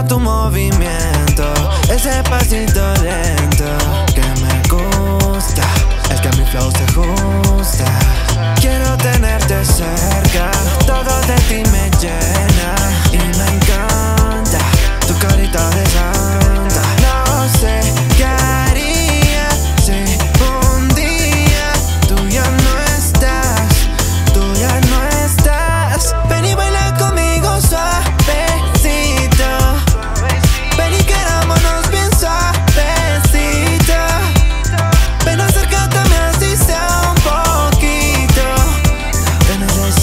quiero tu movimiento, ese pasito lento que me gusta, el que a mi flow se ajusta. Quiero tenerte cerca, todo de ti me llena y me encanta tu carita de santa. No sé qué haría si un día tú ya no estás, tú ya no estás. Ven y baila conmigo suavecito, ven y querámonos bien suavecito. Ven, acércate así sea un poquito. Te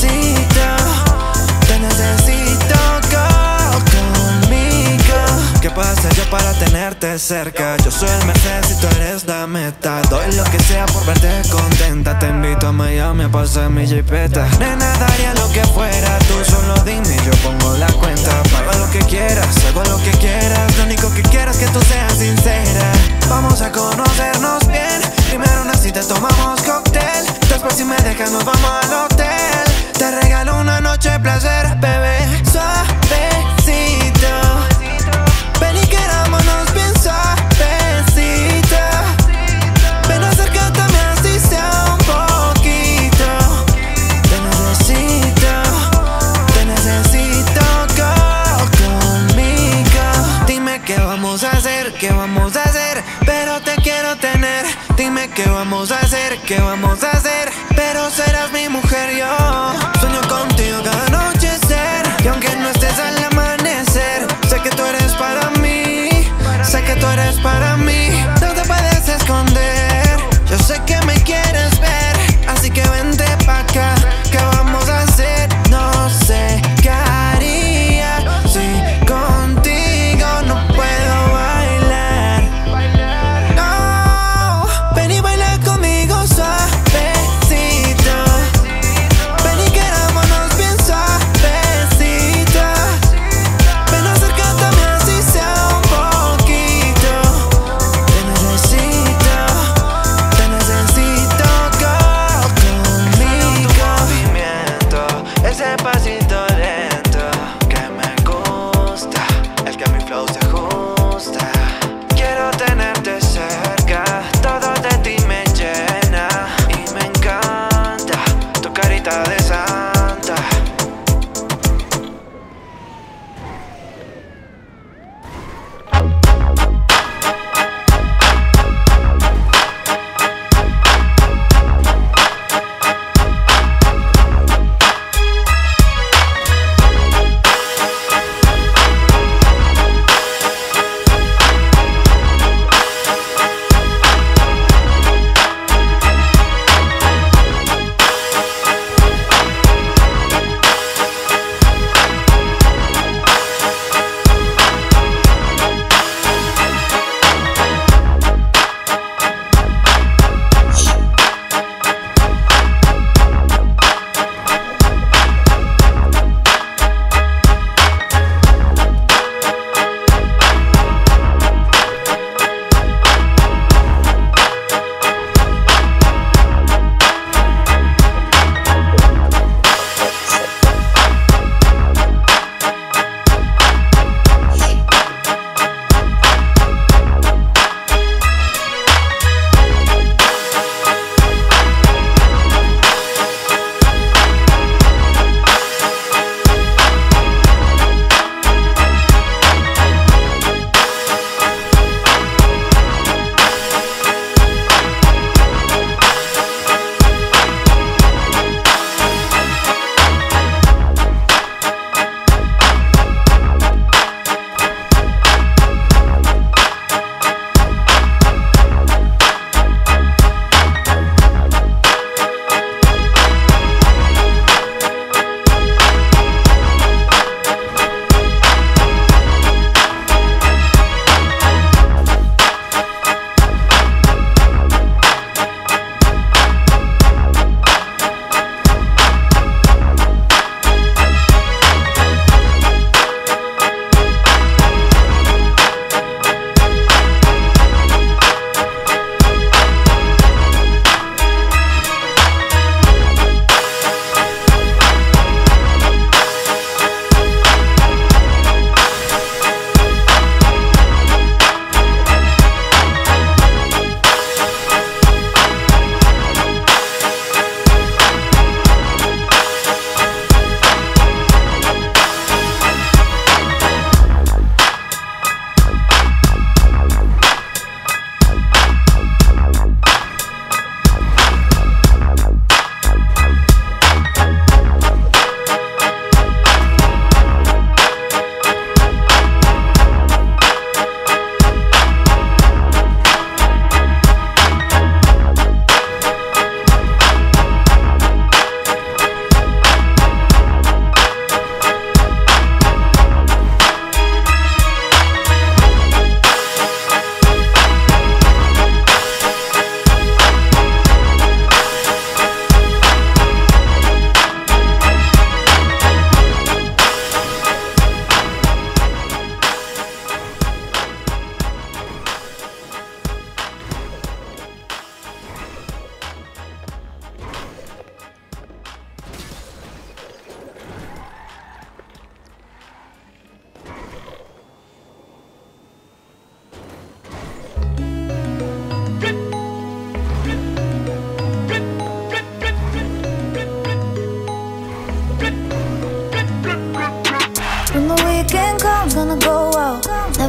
necesito conmigo. ¿Qué puedo hacer yo para tenerte cerca? Yo soy el Mercedes y tú eres la meta. Doy lo que sea por verte contenta. Te invito a Miami a pasar mi jipeta. Nena, daría lo que fuera. Tú solo dime y yo pongo la cuenta. Paga lo que quieras, hago lo que quieras. Lo único que quiero es que tú seas sincera. Vamos a conocernos bien. Primero una cita, tomamos cóctel. Después si me dejas nos vamos al hotel. Te regalo una noche de placer, bebé. Suavecito, ven y querámonos bien suavecito. Ven, acércate así sea un poquito. Te necesito conmigo. Dime qué vamos a hacer, qué vamos a hacer, pero te quiero tener. Dime qué vamos a hacer, qué vamos a hacer, pero serás mi mujer. Yo sueño contigo cada anochecer, y aunque no estés al amanecer, sé que tú eres para mí, sé que tú eres para mí. No te puedes esconder, yo sé que me quieres ver, así que vente pa' acá. ¿Qué vamos a hacer? No sé qué haría si contigo no puedo bailar. No, ven y baila conmigo suavecito, ven y querámonos bien suavecito. Ven, acércate así sea un poquito. Te necesito conmigo. Movimiento, ese pasito lento que me gusta, el que a mi flow se ajusta. Quiero tenerte cerca, todo de ti me llena y me encanta tu carita de santa.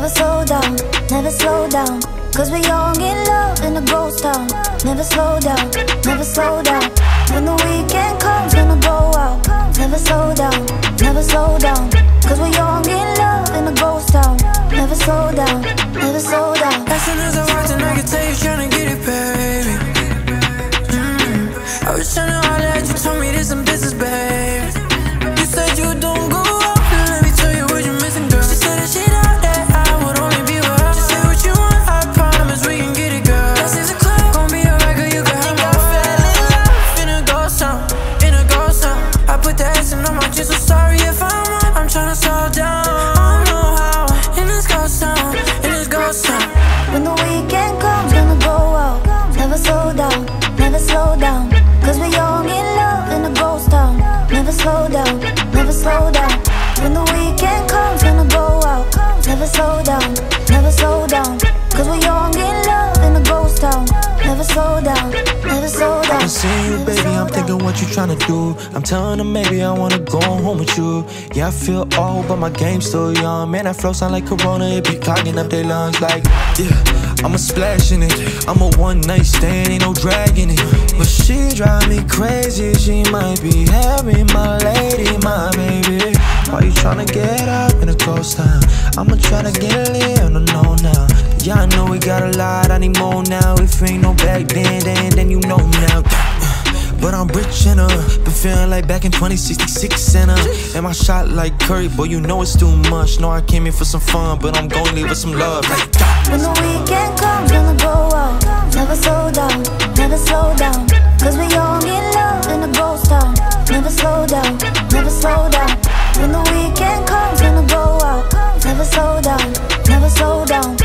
never slow down, never slow down. Cause we're young in love in a ghost town. Never slow down, never slow down. When the weekend comes, gonna go out. Never slow down, never slow down. Cause we're young in love in a ghost town. Never slow down, never slow down. As soon as I walked in, I could tell you tryna get it, baby. I was tryna holler at you, told me there's some business, babe. You said you don't go out, let me tell you what you're missing, girl. She said that she thought that I would only be with her. Just say what you want, I promise we can get it, girl. This is a club, gon' be a record, you can have my fell in love in a ghost town, in a ghost town. I put the S in on my chest, so sorry if I'm wrong. I'm tryna slow down, I don't know how. In this ghost town, in this ghost town. When the weekend comes, gonna go out. Never slow down, never slow down. Cause we're young in love in a ghost town. Never slow down, never slow down. When the weekend comes, gonna go out. Never slow down, never slow down. Cause we're young in love in a ghost town. Never slow down, never slow down. I'm seeing you, baby, I'm thinking what you tryna do. I'm telling her maybe I wanna go home with you. Yeah, I feel old, but my game's still young. Man, that flow sound like Corona, it be clogging up their lungs like, yeah, I'm a splash in it. I'm a one-night stand, ain't no dragging it. But she drive me crazy, she might be having my lady, my baby. Why you tryna get up in a ghost town? I'ma tryna get lit on the know now. Yeah, I know we got a lot, I need more now. If ain't no back then you know now. But I'm rich in her, been feeling like back in 2066 in her. And my shot like Curry, boy, you know it's too much. Know I came here for some fun, but I'm gon' leave with some love. Like, when the weekend comes, gonna go out. Never slow down, never slow down. Cause we're young in love in a ghost town. Never slow down, never slow down. When the weekend comes, gonna go out. Never slow down, never slow down.